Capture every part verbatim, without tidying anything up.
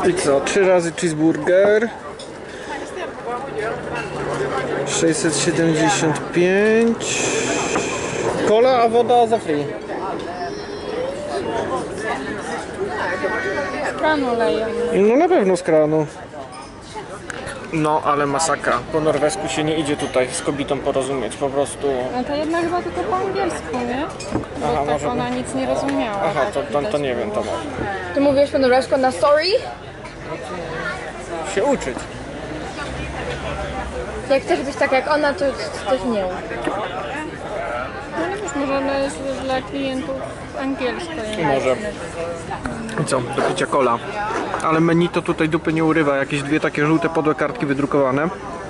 I co? Trzy razy cheeseburger. sześćset siedemdziesiąt pięć. Cola, a woda za free. Z kranu leją. No na pewno z kranu. No ale masakra. Po norwesku się nie idzie tutaj z kobietą porozumieć. Po prostu... No to jedna chyba tylko po angielsku, nie? Bo Aha, tak może ona by... nic nie rozumiała. Aha, tak to, to, to nie wiem, to może. Ty mówisz po norwesku na story? Się uczyć. Jak chcesz być tak jak ona, to coś nie mów. No nie wiesz, może ona jest dla klientów angielsko. Może. I co? Do picia cola. Ale menu to tutaj dupy nie urywa. Jakieś dwie takie żółte podłe kartki wydrukowane.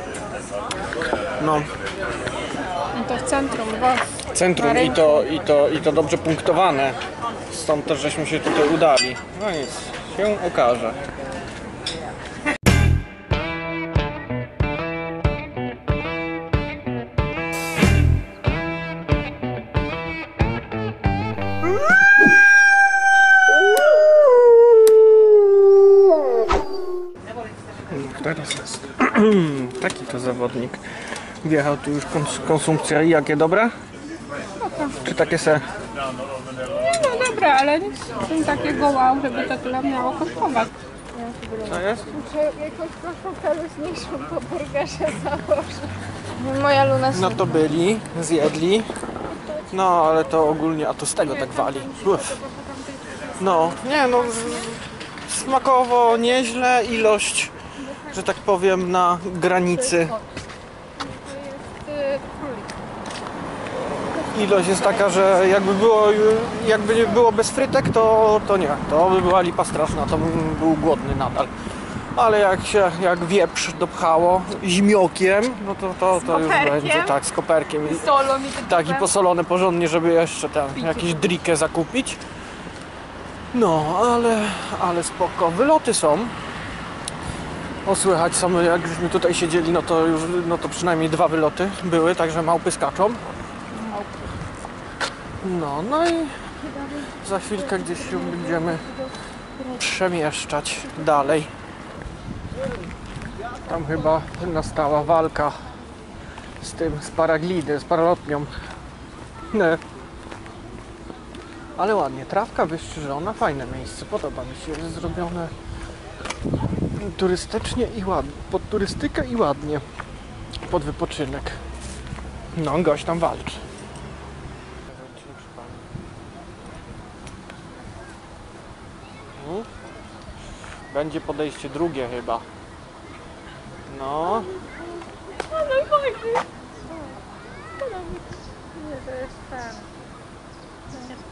No. No to w centrum, bo... Centrum i to, i, to, i to dobrze punktowane. Stąd też żeśmy się tutaj udali. No nic, się okaże. Teraz jest taki to zawodnik. Wjechał tu już kons konsumpcja i jakie dobre? Czy takie se? No dobra, ale nic takiego wow, żeby to tyle miało kosztować. Co jest? Muszę jakąś koszulkę luźniejszą po burgerze założyć. Moja Luna... No to byli, zjedli. No ale to ogólnie, a to z tego tak wali. Uf. No, nie no, smakowo nieźle, ilość, że tak powiem, na granicy. Ilość jest taka, że jakby było, jakby nie było bez frytek, to, to nie. To by była lipa straszna, to bym był głodny nadal. Ale jak się, jak wieprz dopchało zimiokiem, no to, to, to już będzie tak, z koperkiem. I solą i tak, i posolone porządnie, żeby jeszcze tam jakieś drikę zakupić. No, ale, ale spoko. Wyloty są. O, słychać są, jak żeśmy tutaj siedzieli, no to już, no to przynajmniej dwa wyloty były, także małpy skaczą. No, no i za chwilkę gdzieś się będziemy przemieszczać dalej. Tam chyba nastała walka z tym, z paraglidy, z paralotnią. Nie. Ale ładnie, trawka wystrzyżona, fajne miejsce, podoba mi się, jest zrobione turystycznie i ładnie, pod turystykę i ładnie, pod wypoczynek. No, gość tam walczy. Będzie podejście drugie chyba. No. Ale fajnie. Nie, to jest ten. To nie jest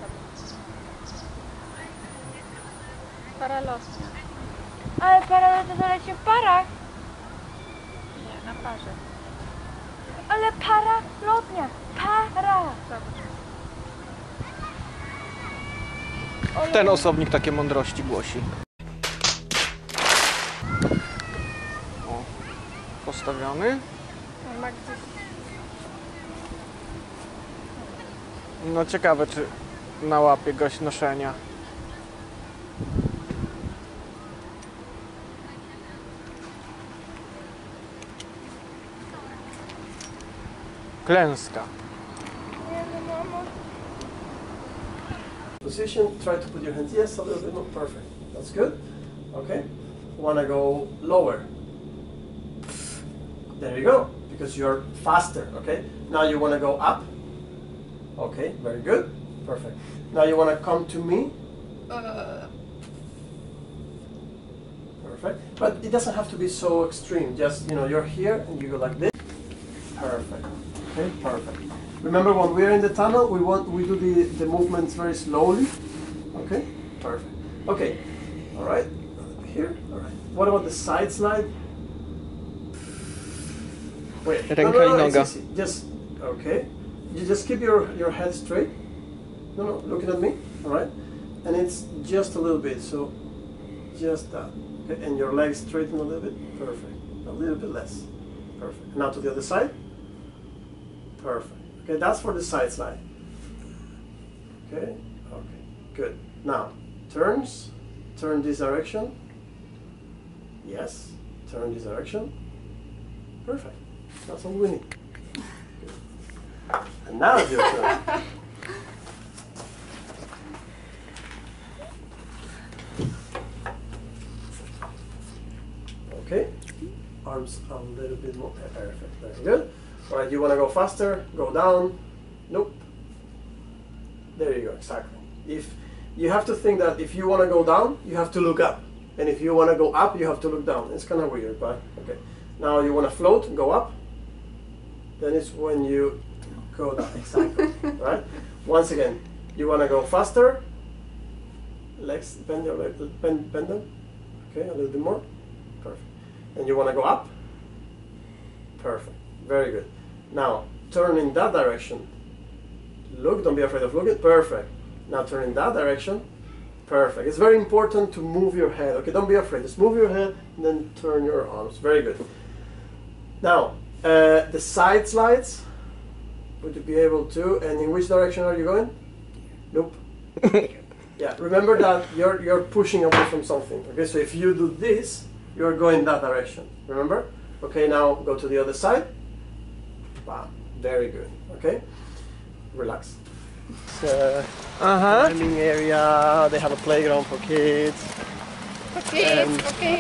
Paralotnia. Ale paralotnia to leci w parach. Nie, na parze. Ale paralotnia. Para. Ten osobnik takie mądrości głosi. O, postawiony. Ma gdzieś... No ciekawe, czy na łapie gość noszenia. Klęska. Position, try to put your hands, yes, a little bit more, perfect. That's good. Okay. Wanna go lower. There you go, because you're faster, okay? Now you wanna go up. Okay, very good. Perfect. Now you wanna come to me. Uh. Perfect. But it doesn't have to be so extreme. Just, you know, you're here and you go like this. Perfect. Okay, perfect. Remember, when we're in the tunnel, we want we do the, the movements very slowly. Okay, perfect. Okay, all right. Here, all right. What about the side slide? Wait, no, Ręka no, i no, it's noga. easy. Just okay. You just keep your your head straight. No, no, looking at me. All right, and it's just a little bit. So, just that. Okay, and your legs straighten a little bit. Perfect. A little bit less. Perfect. Now to the other side. Perfect. Okay, that's for the side slide. Okay, okay, good. Now, turns, turn this direction. Yes. Turn this direction. Perfect. That's all we need. And now it's your turn. Okay. Arms a little bit more. Perfect. Very good. All right. You want to go faster? Go down. Nope. There you go. Exactly. If you have to think that if you want to go down, you have to look up. And if you want to go up, you have to look down. It's kind of weird, but okay. Now you want to float, go up. Then it's when you go down. Exactly. Right? Once again, you want to go faster. Legs, bend your leg, bend, bend them. Okay, a little bit more. Perfect. And you want to go up. Perfect. Very good. Now, turn in that direction. Look, don't be afraid of looking. Perfect. Now turn in that direction. Perfect. It's very important to move your head. Okay, don't be afraid. Just move your head and then turn your arms. Very good. Now, uh, the side slides. Would you be able to? And in which direction are you going? Nope. Yeah, remember that you're, you're pushing away from something. Okay, so if you do this, you're going that direction. Remember? Okay, now go to the other side. Wow, very good. Okay, relax. Uh, Aha. climbing area. They have a playground for kids. Okay, Um, okay.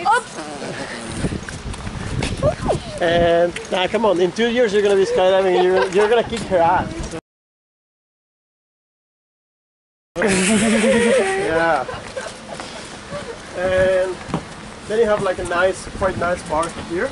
And now, come on! In two years, you're gonna be skydiving. You're you're gonna kick her ass. Yeah. And then you have like a nice, quite nice park here.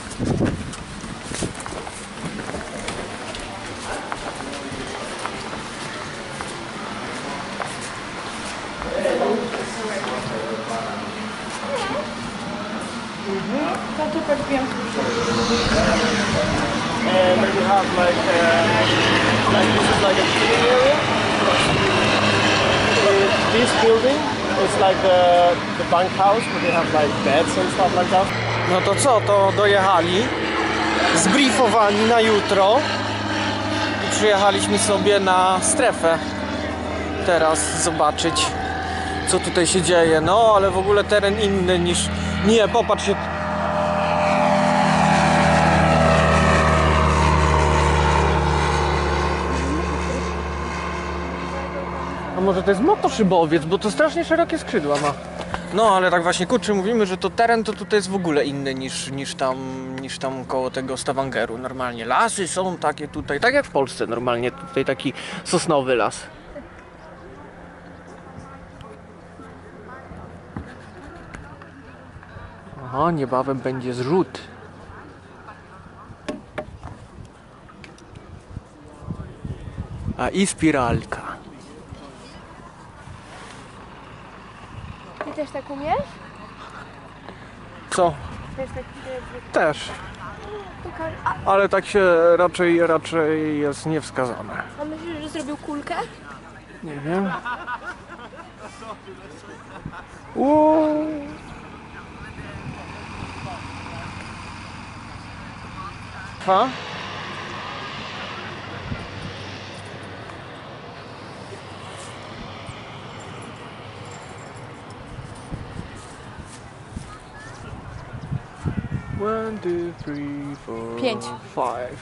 And then you have like, uh, like this is like a sitting area. Uh, This building is like the, the bunkhouse where they have like beds and stuff like that. No to co, to dojechali, zbriefowani na jutro i przyjechaliśmy sobie na strefę teraz zobaczyć, co tutaj się dzieje. No, ale w ogóle teren inny niż... Nie, popatrz się... A może to jest motoszybowiec, bo to strasznie szerokie skrzydła ma. No, ale tak właśnie, kurczę, mówimy, że to teren to tutaj jest w ogóle inny niż, niż, tam, niż tam koło tego Stavangeru. Normalnie lasy są takie tutaj, tak jak w Polsce normalnie, tutaj taki sosnowy las. Aha, niebawem będzie zrzut. A i spiralka. Ty też tak umiesz? Co? Też tak Też. pokaż. A, Ale tak się raczej, raczej jest niewskazane. a myślisz, że zrobił kulkę? Nie wiem. Uuu. Ha? One, two, three, four, Pięć. five.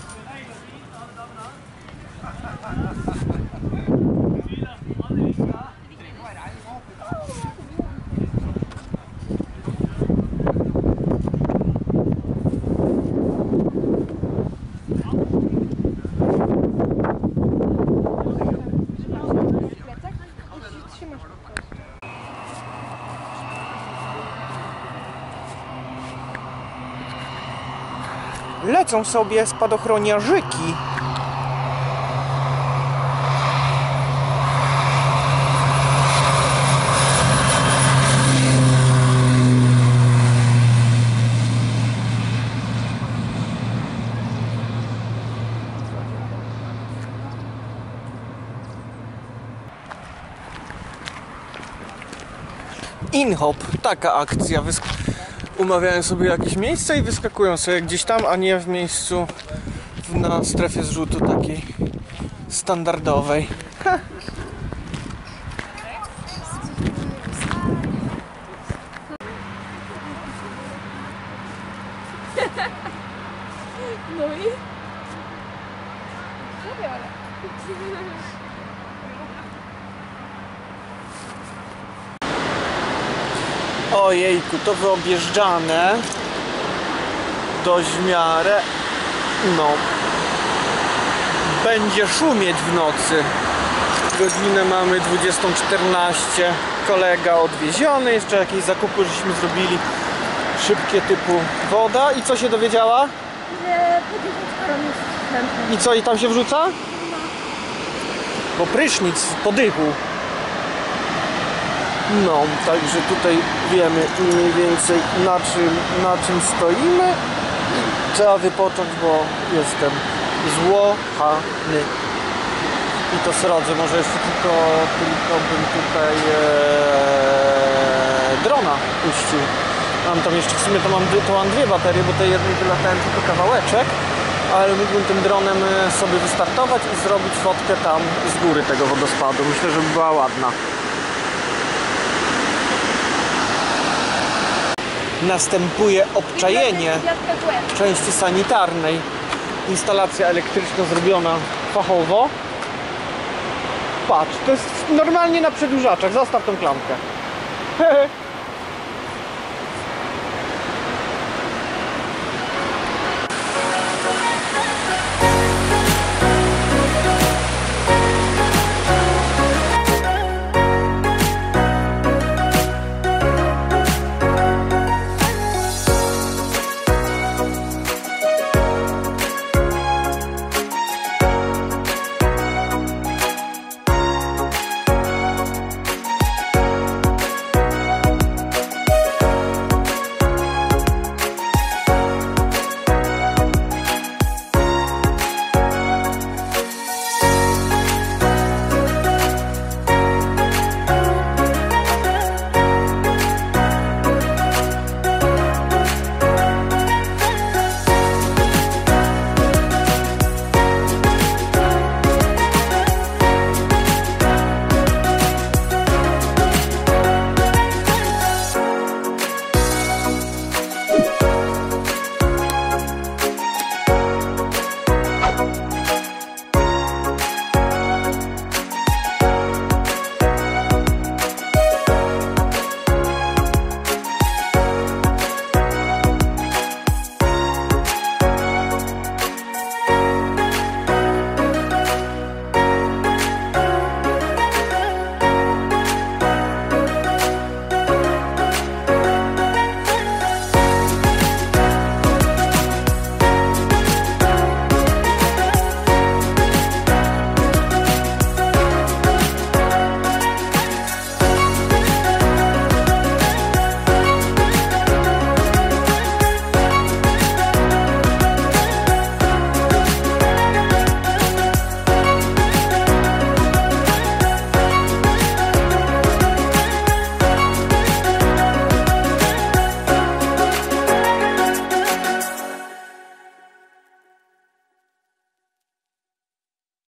Lecą sobie spadochroniarzyki. In-hop, taka akcja. Wysk umawiają sobie jakieś miejsce i wyskakują sobie gdzieś tam, a nie w miejscu w, na strefie zrzutu takiej standardowej. Ha. Ojejku, to wyobjeżdżane. Dość w miarę. No. Będzie szumieć w nocy. Godzinę mamy dwudziestą czternaście. Kolega odwieziony. Jeszcze jakieś zakupy żeśmy zrobili. Szybkie typu woda. I co się dowiedziała? Że podjechać parą jest I co, i tam się wrzuca? Bo prysznic podychu. No, także tutaj wiemy mniej więcej na czym, na czym stoimy. Trzeba wypocząć, bo jestem złochany. I to srodzę, może jeszcze tylko, tylko bym tutaj e, drona puścił. Mam tam jeszcze, w sumie to mam, to mam dwie baterie, bo tej jednej wylatałem tylko kawałeczek. Ale mógłbym tym dronem sobie wystartować i zrobić fotkę tam z góry tego wodospadu. Myślę, że by była ładna. Następuje obczajenie części sanitarnej. Instalacja elektryczna zrobiona fachowo. Patrz, to jest normalnie na przedłużaczach. Zostaw tą klamkę.